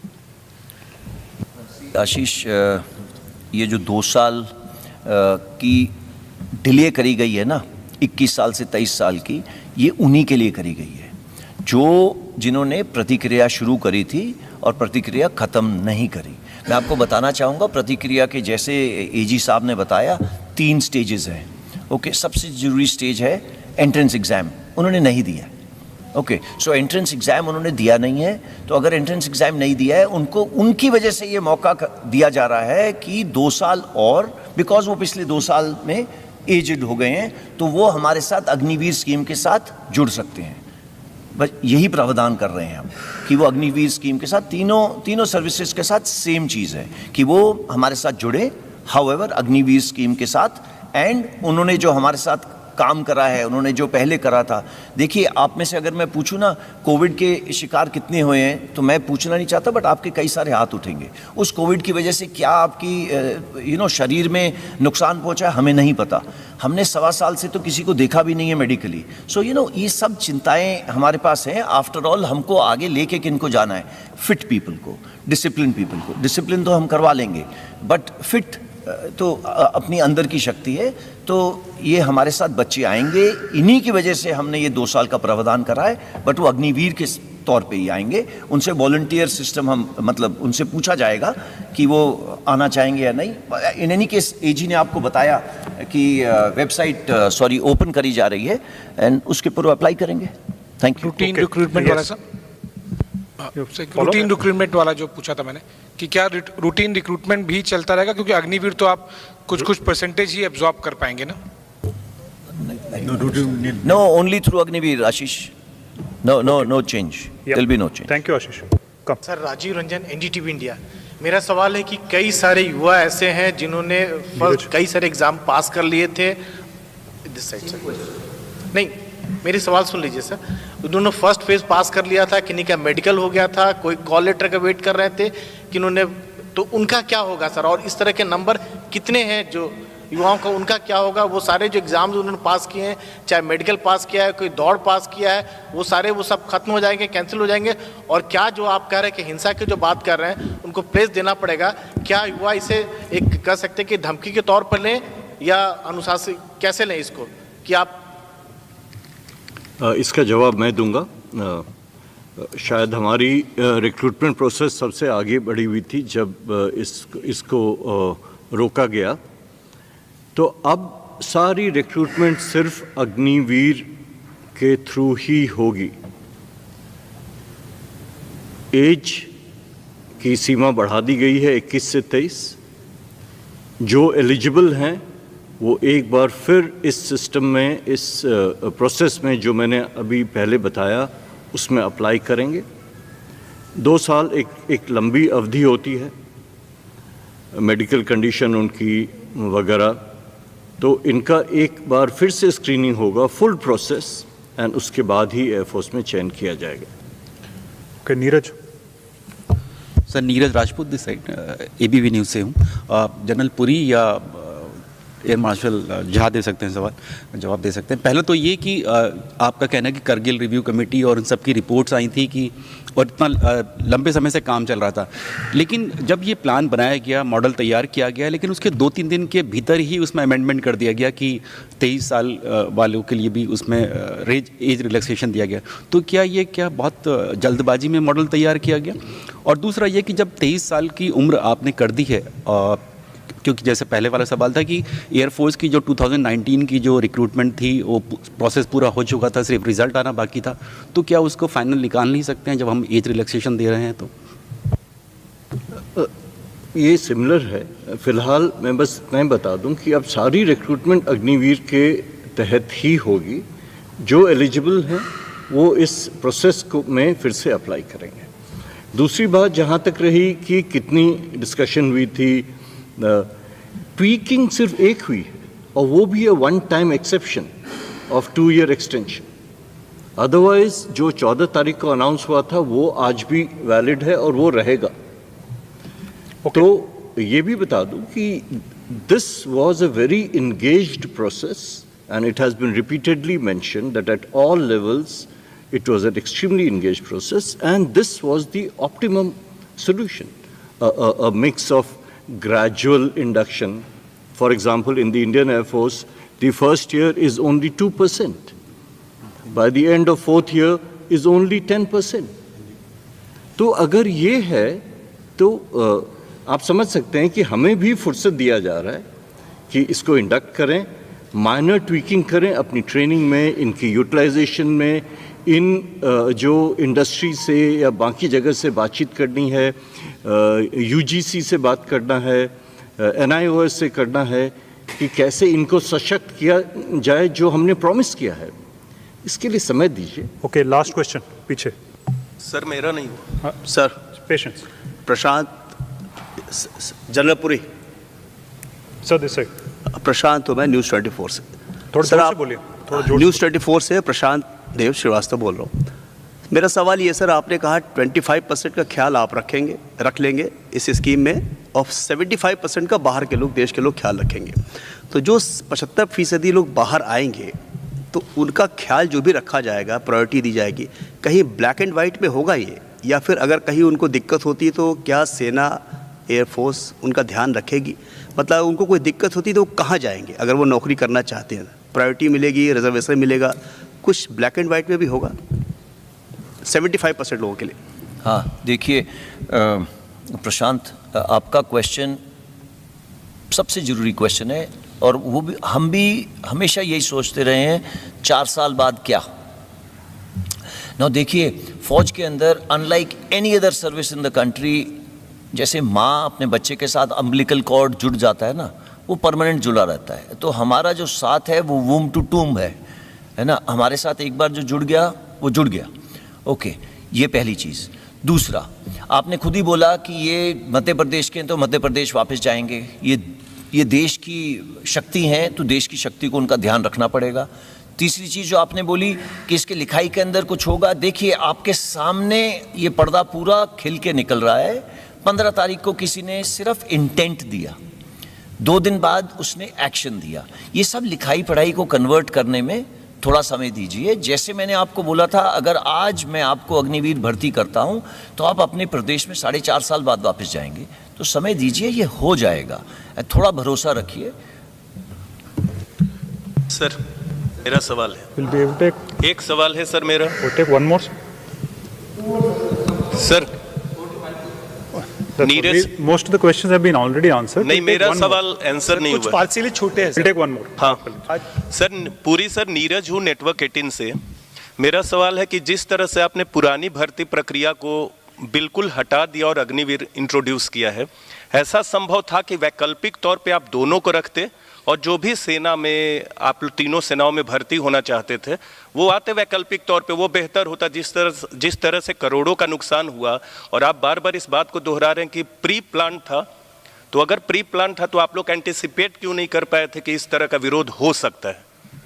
आशीष, ये जो 2 साल की डिले करी गई है ना, 21 साल से 23 साल की, ये उन्हीं के लिए करी गई है जिन्होंने प्रतिक्रिया शुरू करी थी और प्रतिक्रिया ख़त्म नहीं करी। मैं आपको बताना चाहूँगा, प्रतिक्रिया के जैसे एजी साहब ने बताया 3 स्टेजेस हैं। ओके, सबसे ज़रूरी स्टेज है एंट्रेंस एग्ज़ाम, उन्होंने नहीं दिया। ओके, सो एंट्रेंस एग्ज़ाम उन्होंने दिया नहीं है, तो अगर एंट्रेंस एग्ज़ाम नहीं दिया है उनको, उनकी वजह से ये मौका दिया जा रहा है कि 2 साल और, बिकॉज वो पिछले 2 साल में एजड हो गए हैं, तो वो हमारे साथ अग्निवीर स्कीम के साथ जुड़ सकते हैं। बस यही प्रावधान कर रहे हैं हम कि वो अग्निवीर स्कीम के साथ तीनों सर्विसेज के साथ सेम चीज़ है कि वो हमारे साथ जुड़े, हाउएवर अग्निवीर स्कीम के साथ। एंड उन्होंने जो हमारे साथ काम करा है, उन्होंने जो पहले करा था, देखिए आप में से अगर मैं पूछूं ना कोविड के शिकार कितने हुए हैं, तो मैं पूछना नहीं चाहता, बट आपके कई सारे हाथ उठेंगे। उस कोविड की वजह से क्या आपकी शरीर में नुकसान पहुंचा है, हमें नहीं पता। हमने 1.25 साल से तो किसी को देखा भी नहीं है मेडिकली। सो ये सब चिंताएं हमारे पास हैं। आफ्टर ऑल हमको आगे लेके किनको जाना है? फिट पीपल को, डिसिप्लिन पीपल को। डिसिप्लिन तो हम करवा लेंगे, बट फिट तो अपनी अंदर की शक्ति है। तो ये हमारे साथ बच्चे आएंगे, इन्हीं की वजह से हमने ये 2 साल का प्रावधान करा है, बट वो अग्निवीर के तौर पे ही आएंगे। उनसे वॉलंटियर सिस्टम हम, मतलब उनसे पूछा जाएगा कि वो आना चाहेंगे या नहीं। इन एनी केस एजी ने आपको बताया कि वेबसाइट ओपन करी जा रही है, एंड उसके ऊपर अप्लाई करेंगे। Thank you. रूटीन रिक्रूटमेंट वाला सर, रूटीन रिक्रूटमेंट वाला जो पूछा था मैंने, कि क्या रूटीन रिक्रूटमेंट भी चलता रहेगा? क्योंकि अग्निवीर तो आप कुछ परसेंटेज ही एब्जॉर्ब कर पाएंगे ना। No, only through Agniveer Ashish. No change, there will be no change. Thank you Ashish. Sir, Rajiv Ranjan, NDTV India. मेरा सवाल है कि कई सारे युवा ऐसे हैं जिन्होंने कई सारे एग्जाम पास कर लिए थे। नहीं, मेरी सवाल सुन लीजिए सर। उन्होंने फर्स्ट फेज पास कर लिया था, किन्हीं का मेडिकल हो गया था, कोई कॉल लेटर का वेट कर रहे थे, किन्होंने, तो उनका क्या होगा सर? और इस तरह के नंबर कितने हैं जो युवाओं का, उनका क्या होगा? वो सारे जो एग्जाम्स उन्होंने पास किए हैं, चाहे मेडिकल पास किया है, कोई दौड़ पास किया है, वो सारे वो सब खत्म हो जाएंगे, कैंसिल हो जाएंगे? और क्या जो आप कह रहे हैं कि हिंसा की जो बात कर रहे हैं उनको प्लेस देना पड़ेगा, क्या युवा इसे एक कह सकते हैं कि धमकी के तौर पर लें या अनुशासित कैसे लें इसको, कि आप? इसका जवाब मैं दूंगा। शायद हमारी रिक्रूटमेंट प्रोसेस सबसे आगे बढ़ी हुई थी जब इसको रोका गया। तो अब सारी रिक्रूटमेंट सिर्फ अग्निवीर के थ्रू ही होगी। एज की सीमा बढ़ा दी गई है 21 से 23। जो एलिजिबल हैं वो एक बार फिर इस सिस्टम में, इस प्रोसेस में जो मैंने अभी पहले बताया उसमें अप्लाई करेंगे। 2 साल एक लंबी अवधि होती है, मेडिकल कंडीशन उनकी वगैरह, तो इनका एक बार फिर से स्क्रीनिंग होगा, फुल प्रोसेस, एंड उसके बाद ही एयरफोर्स में चयन किया जाएगा। Okay, Neeraj sir, Neeraj Rajput this side, ABP news से हूँ। जनरल पुरी या एयर मार्शल जहाँ दे सकते हैं सवाल जवाब दे सकते हैं। पहले तो ये कि आपका कहना है कि करगिल रिव्यू कमेटी और इन सब की रिपोर्ट्स आई थी कि और इतना लंबे समय से काम चल रहा था, लेकिन जब ये प्लान बनाया गया, मॉडल तैयार किया गया, लेकिन उसके 2-3 दिन के भीतर ही उसमें अमेंडमेंट कर दिया गया कि 23 साल वालों के लिए भी उसमें एज रिलैक्सेशन दिया गया। तो क्या बहुत जल्दबाजी में मॉडल तैयार किया गया? और दूसरा ये कि जब 23 साल की उम्र आपने कर दी है, क्योंकि जैसे पहले वाला सवाल था कि एयरफोर्स की जो 2019 की जो रिक्रूटमेंट थी वो प्रोसेस पूरा हो चुका था, सिर्फ रिज़ल्ट आना बाकी था, तो क्या उसको फाइनल निकाल नहीं सकते हैं जब हम एज रिलैक्सेशन दे रहे हैं? तो ये सिमिलर है। फ़िलहाल मैं बस इतना बता दूं कि अब सारी रिक्रूटमेंट अग्निवीर के तहत ही होगी। जो एलिजिबल हैं वो इस प्रोसेस को में फिर से अप्लाई करेंगे। दूसरी बात जहाँ तक रही कि कितनी डिस्कशन हुई थी, ट्वीकिंग सिर्फ एक हुई है और वो भी है 1 time exception of 2 year extension. Otherwise जो 14 तारीख को अनाउंस हुआ था वो आज भी वैलिड है और वो रहेगा। तो ये भी बता दूं कि this was a very engaged process and it has been repeatedly mentioned that at all levels it was an extremely engaged process and this was the optimum solution, a mix of gradual induction. For example, in the Indian Air Force, the first year is only 2%. By the end of 4th year is only 10%. तो अगर ये है तो आप समझ सकते हैं कि हमें भी फुर्सत दिया जा रहा है कि इसको इंडक्ट करें, माइनर ट्वीकिंग करें अपनी ट्रेनिंग में, इनकी यूटिलाइजेशन में, इन जो इंडस्ट्री से या बाकी जगह से बातचीत करनी है, यूजीसी से बात करना है, एनआईओएस से करना है कि कैसे इनको सशक्त किया जाए जो हमने प्रॉमिस किया है। इसके लिए समय दीजिए। ओके, लास्ट क्वेश्चन पीछे। सर मेरा नहीं हुआ। Sir patience. प्रशांत जनरलपुरी। सर दिस है प्रशांत हूँ मैं, न्यूज़ 24 से। थोड़ा जोर से बोलिए। न्यूज़ 24 से प्रशांत देव श्रीवास्तव बोल रहा हूँ। मेरा सवाल ये सर, आपने कहा 25% का ख्याल आप रख लेंगे इस स्कीम में और 75% का बाहर के लोग, देश के लोग ख्याल रखेंगे। तो जो 75% लोग बाहर आएंगे तो उनका ख्याल जो भी रखा जाएगा, प्रायोरिटी दी जाएगी, कहीं ब्लैक एंड वाइट में होगा ये, या फिर अगर कहीं उनको दिक्कत होती है तो क्या सेना, एयरफोर्स उनका ध्यान रखेगी? मतलब उनको कोई दिक्कत होती है तो वो कहाँ जाएंगे अगर वो नौकरी करना चाहते हैं? प्रायोरिटी मिलेगी, रिजर्वेशन मिलेगा, कुछ ब्लैक एंड वाइट में भी होगा 75% लोगों के लिए? हाँ, देखिए प्रशांत, आपका क्वेश्चन सबसे ज़रूरी क्वेश्चन है और वो भी हम भी हमेशा यही सोचते रहे हैं 4 साल बाद क्या। ना देखिए, फ़ौज के अंदर unlike any other service in the country, जैसे माँ अपने बच्चे के साथ अम्बिलिकल कॉर्ड जुड़ जाता है ना, वो परमानेंट जुड़ा रहता है। तो हमारा जो साथ है वो वूम टू टूम है ना, हमारे साथ एक बार जो जुड़ गया वो जुड़ गया। ओके, ये पहली चीज़। दूसरा, आपने खुद ही बोला कि ये मध्य प्रदेश के हैं तो मध्य प्रदेश वापस जाएंगे, ये देश की शक्ति हैं तो देश की शक्ति को उनका ध्यान रखना पड़ेगा। तीसरी चीज़ जो आपने बोली कि इसके लिखाई के अंदर कुछ होगा, देखिए आपके सामने ये पर्दा पूरा खिल के निकल रहा है। 15 तारीख को किसी ने सिर्फ इंटेंट दिया, 2 दिन बाद उसने एक्शन दिया। ये सब लिखाई पढ़ाई को कन्वर्ट करने में थोड़ा समय दीजिए। जैसे मैंने आपको बोला था, अगर आज मैं आपको अग्निवीर भर्ती करता हूं तो आप अपने प्रदेश में 4.5 साल बाद वापस जाएंगे, तो समय दीजिए, ये हो जाएगा, थोड़ा भरोसा रखिए। सर मेरा सवाल है, एक सवाल है सर मेरा। Sir Neeraj, most of the questions have been already answered. नहीं, मेरा सवाल आंसर नहीं हुआ, कुछ पार्शियली छूटे हैं। We'll take one more. हाँ सर, नीरज हूँ नेटवर्क 18 से। मेरा सवाल है कि जिस तरह से आपने पुरानी भर्ती प्रक्रिया को बिल्कुल हटा दिया और अग्निवीर इंट्रोड्यूस किया है, ऐसा संभव था कि वैकल्पिक तौर पे आप दोनों को रखते और जो भी सेना में आप तीनों सेनाओं में भर्ती होना चाहते थे वो आते वैकल्पिक तौर पे, वो बेहतर होता। जिस तरह से करोड़ों का नुकसान हुआ और आप बार बार इस बात को दोहरा रहे हैं कि प्री प्लान था, तो अगर प्री प्लान था तो आप लोग एंटिसिपेट क्यों नहीं कर पाए थे कि इस तरह का विरोध हो सकता है?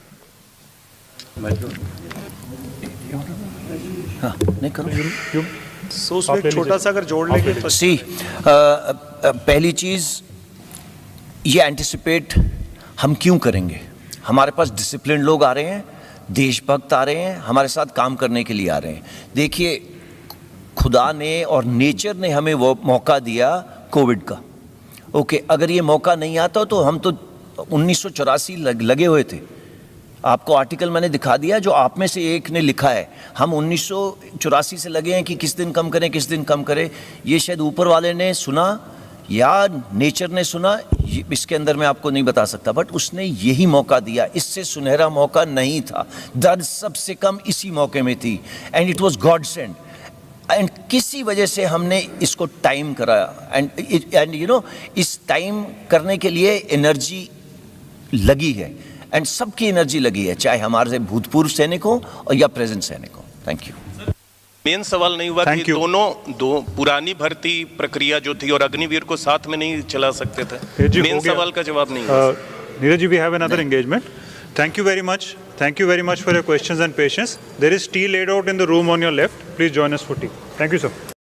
हाँ, नहीं करो। सो उसमें छोटा सा अगर जोड़ लेंगे तो पहली चीज़ ये एंटिसिपेट हम क्यों करेंगे? हमारे पास डिसिप्लिन लोग आ रहे हैं, देशभक्त आ रहे हैं, हमारे साथ काम करने के लिए आ रहे हैं। देखिए, खुदा ने और नेचर ने हमें वो मौका दिया कोविड का। ओके, अगर ये मौका नहीं आता तो हम तो 1984 लगे हुए थे। आपको आर्टिकल मैंने दिखा दिया जो आप में से एक ने लिखा है। हम 1984 से लगे हैं कि किस दिन कम करें, किस दिन कम करें। ये शायद ऊपर वाले ने सुना या नेचर ने सुना, इसके अंदर मैं आपको नहीं बता सकता, बट उसने यही मौका दिया। इससे सुनहरा मौका नहीं था। दर्द सबसे कम इसी मौके में थी, and it was godsend. And किसी वजह से हमने इसको टाइम कराया, एंड यू नो, इस टाइम करने के लिए एनर्जी लगी है, एंड सबकी एनर्जी लगी है, चाहे हमारे भूतपूर्व सैनिकों और या प्रेजेंट सैनिकों। Thank you. मेन सवाल नहीं हुआ कि दो पुरानी भर्ती प्रक्रिया जो थी और अग्निवीर को साथ में नहीं चला सकते थे? मेन सवाल का जवाब नहीं हुआ। Neeraj ji, we have another engagement. Thank you very much. Thank you very much for your questions and patience. There is tea laid out in the room on your left. Please join us for tea. Thank you, sir.